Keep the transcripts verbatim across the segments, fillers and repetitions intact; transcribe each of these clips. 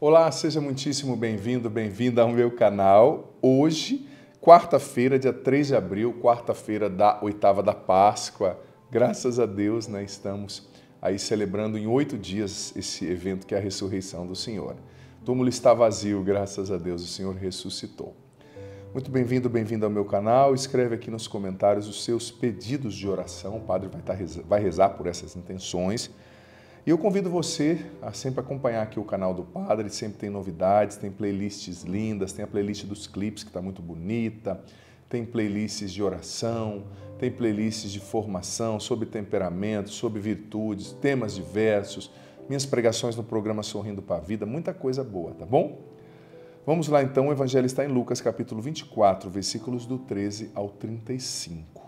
Olá, seja muitíssimo bem-vindo, bem-vinda ao meu canal. Hoje, quarta-feira, dia três de abril, quarta-feira da oitava da Páscoa. Graças a Deus, né, estamos aí celebrando em oito dias esse evento que é a ressurreição do Senhor. O túmulo está vazio, graças a Deus, o Senhor ressuscitou. Muito bem-vindo, bem-vindo ao meu canal. Escreve aqui nos comentários os seus pedidos de oração. O padre vai, estar, vai rezar por essas intenções. E eu convido você a sempre acompanhar aqui o canal do Padre, sempre tem novidades, tem playlists lindas, tem a playlist dos clipes que está muito bonita, tem playlists de oração, tem playlists de formação sobre temperamento, sobre virtudes, temas diversos, minhas pregações no programa Sorrindo para a Vida, muita coisa boa, tá bom? Vamos lá então, o Evangelho está em Lucas capítulo vinte e quatro, versículos do treze ao trinta e cinco.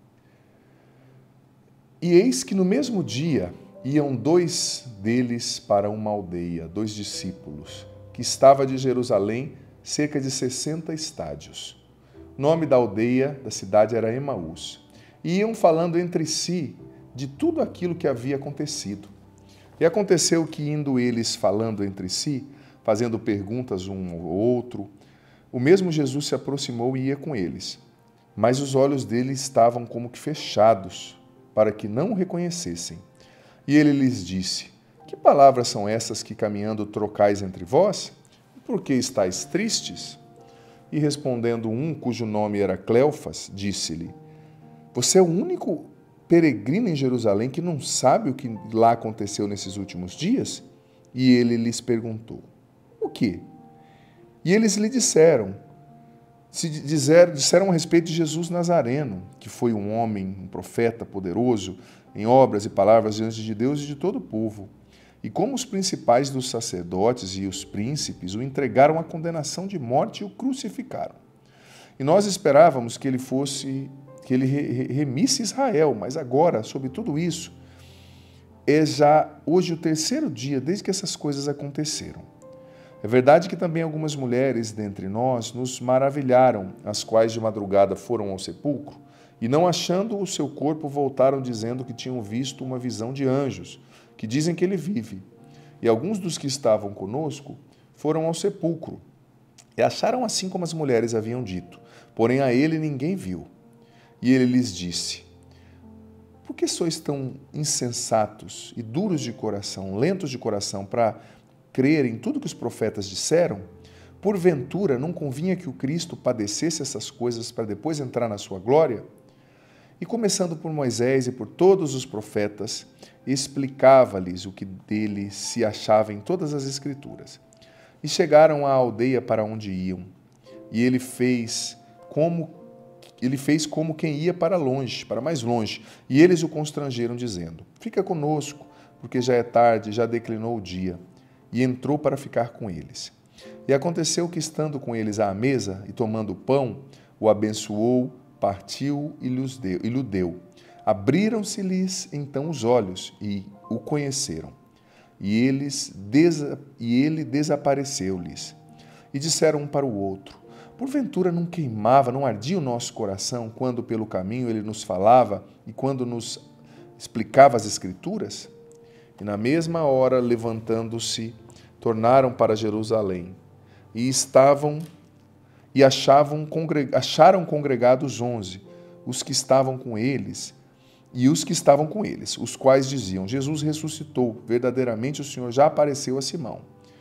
E eis que no mesmo dia iam dois deles para uma aldeia, dois discípulos, que estava de Jerusalém cerca de sessenta estádios. O nome da aldeia, da cidade, era Emaús. E iam falando entre si de tudo aquilo que havia acontecido. E aconteceu que, indo eles falando entre si, fazendo perguntas um ao outro, o mesmo Jesus se aproximou e ia com eles. Mas os olhos deles estavam como que fechados, para que não o reconhecessem. E ele lhes disse: Que palavras são essas que caminhando trocais entre vós? Por que estáis tristes? E respondendo um, cujo nome era Cleofas, disse-lhe: Você é o único peregrino em Jerusalém que não sabe o que lá aconteceu nesses últimos dias? E ele lhes perguntou: O quê? E eles lhe disseram, se disseram, disseram a respeito de Jesus Nazareno, que foi um homem, um profeta poderoso, em obras e palavras diante de Deus e de todo o povo. E como os principais dos sacerdotes e os príncipes o entregaram à condenação de morte e o crucificaram. E nós esperávamos que ele fosse, que ele remisse Israel, mas agora, sobre tudo isso, é já hoje o terceiro dia desde que essas coisas aconteceram. É verdade que também algumas mulheres dentre nós nos maravilharam, as quais de madrugada foram ao sepulcro, e não achando o seu corpo, voltaram dizendo que tinham visto uma visão de anjos, que dizem que ele vive. E alguns dos que estavam conosco foram ao sepulcro, e acharam assim como as mulheres haviam dito, porém a ele ninguém viu. E ele lhes disse: Por que sois tão insensatos e duros de coração, lentos de coração, para crer em tudo que os profetas disseram? Porventura não convinha que o Cristo padecesse essas coisas para depois entrar na sua glória? E começando por Moisés e por todos os profetas, explicava-lhes o que dele se achava em todas as Escrituras. E chegaram à aldeia para onde iam, e ele fez como ele fez como quem ia para longe, para mais longe, e eles o constrangeram, dizendo: Fica conosco, porque já é tarde, já declinou o dia. E entrou para ficar com eles. E aconteceu que, estando com eles à mesa e tomando o pão, o abençoou, partiu e lhes deu, e lhe deu. Abriram-se-lhes então os olhos e o conheceram. E, eles, desa, e ele desapareceu-lhes. E disseram um para o outro: Porventura não queimava, não ardia o nosso coração quando pelo caminho ele nos falava e quando nos explicava as Escrituras? E na mesma hora, levantando-se, tornaram para Jerusalém e estavam e achavam, acharam congregados onze, os que estavam com eles e os que estavam com eles, os quais diziam: Jesus ressuscitou, verdadeiramente o Senhor já apareceu a Simão.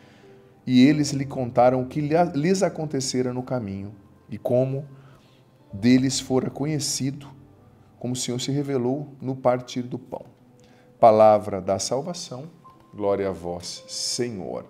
E eles lhe contaram o que lhes acontecera no caminho e como deles fora conhecido, como o Senhor se revelou no partir do pão. Palavra da salvação, glória a vós, Senhor.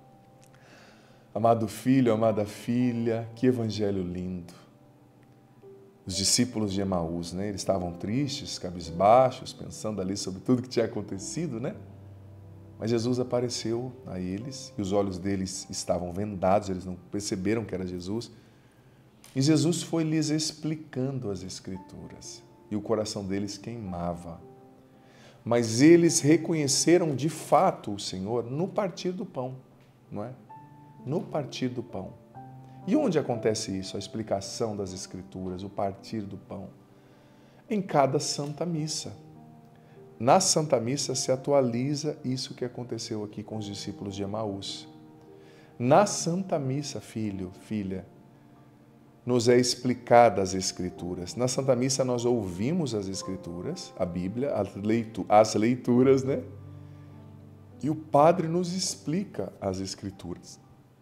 Amado filho, amada filha, que evangelho lindo. Os discípulos de Emaús, né? Eles estavam tristes, cabisbaixos, pensando ali sobre tudo que tinha acontecido, né? Mas Jesus apareceu a eles e os olhos deles estavam vendados, eles não perceberam que era Jesus. E Jesus foi lhes explicando as Escrituras e o coração deles queimava. Mas eles reconheceram de fato o Senhor no partir do pão, não é? No partir do pão. E onde acontece isso? A explicação das Escrituras, o partir do pão. Em cada Santa Missa. Na Santa Missa se atualiza isso que aconteceu aqui com os discípulos de Emaús. Na Santa Missa, filho, filha, nos é explicada as Escrituras. Na Santa Missa nós ouvimos as Escrituras, a Bíblia, as, leitu as leituras, né? E o padre nos explica as Escrituras.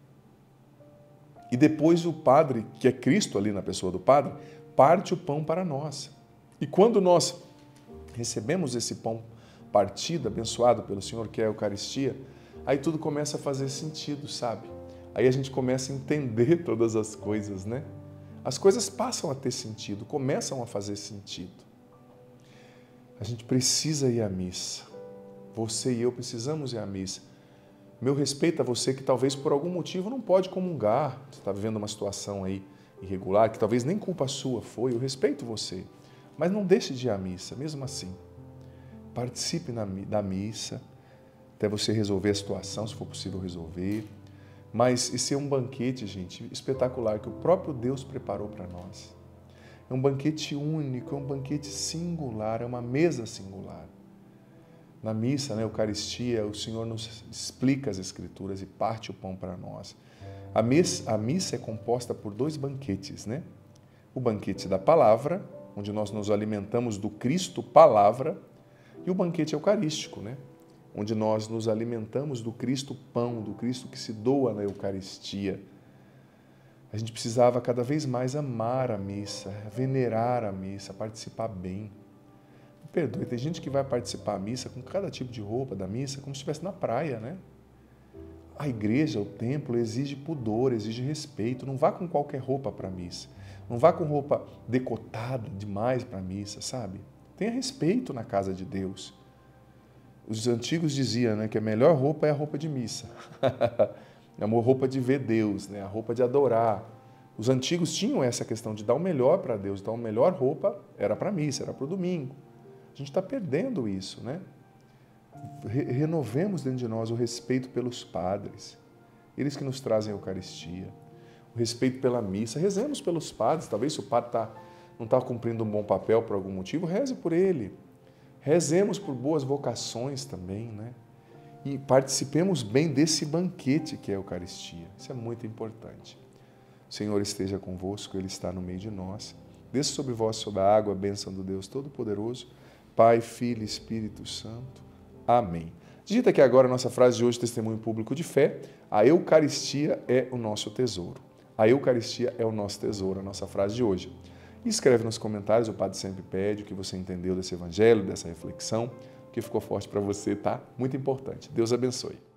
E depois o padre, que é Cristo ali na pessoa do padre, parte o pão para nós. E quando nós recebemos esse pão partido, abençoado pelo Senhor, que é a Eucaristia, aí tudo começa a fazer sentido, sabe? Aí a gente começa a entender todas as coisas, né? As coisas passam a ter sentido, começam a fazer sentido. A gente precisa ir à missa. Você e eu precisamos ir à missa. Meu respeito a você que talvez por algum motivo não pode comungar, você está vivendo uma situação aí irregular, que talvez nem culpa sua foi, eu respeito você. Mas não deixe de ir à missa, mesmo assim. Participe na, da missa, até você resolver a situação, se for possível resolver. Mas esse é um banquete, gente, espetacular, que o próprio Deus preparou para nós. É um banquete único, é um banquete singular, é uma mesa singular. Na missa, na Eucaristia, o Senhor nos explica as Escrituras e parte o pão para nós. A missa, a missa é composta por dois banquetes, né? O banquete da palavra, onde nós nos alimentamos do Cristo Palavra, e o banquete eucarístico, né? Onde nós nos alimentamos do Cristo Pão, do Cristo que se doa na Eucaristia. A gente precisava cada vez mais amar a missa, venerar a missa, participar bem. Me perdoe, tem gente que vai participar da missa com cada tipo de roupa da missa, como se estivesse na praia, né? A igreja, o templo, exige pudor, exige respeito. Não vá com qualquer roupa para a missa. Não vá com roupa decotada demais para a missa, sabe? Tenha respeito na casa de Deus. Os antigos diziam, né, que a melhor roupa é a roupa de missa. É uma roupa de ver Deus, né, a roupa de adorar. Os antigos tinham essa questão de dar o melhor para Deus. Então, a melhor roupa era para a missa, era para o domingo. A gente está perdendo isso, né? Renovemos dentro de nós o respeito pelos padres, eles que nos trazem a Eucaristia, o respeito pela missa. Rezemos pelos padres. Talvez se o padre tá, não está cumprindo um bom papel por algum motivo, reze por ele. Rezemos por boas vocações também, né? E participemos bem desse banquete que é a Eucaristia. Isso é muito importante. O Senhor esteja convosco, Ele está no meio de nós. Desça sobre vós, sobre a água, a bênção do Deus Todo-Poderoso, Pai, Filho e Espírito Santo. Amém. Digita aqui agora a nossa frase de hoje, testemunho público de fé. A Eucaristia é o nosso tesouro. A Eucaristia é o nosso tesouro, a nossa frase de hoje. E escreve nos comentários, o Padre sempre pede o que você entendeu desse evangelho, dessa reflexão, o que ficou forte para você, tá? Muito importante. Deus abençoe.